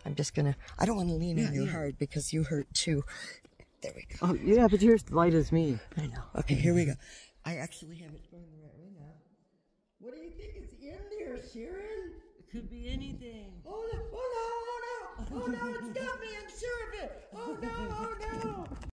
I'm just gonna, I don't want to lean on you hard because you hurt too. There we go. Oh, yeah, but you're as light as me. I know. Okay, here we go. I actually have it going the right way now. What do you think is in there, Sharon? It could be anything. Oh no, oh no, oh no, oh no, it's got me, I'm sure of it. Oh no, oh no.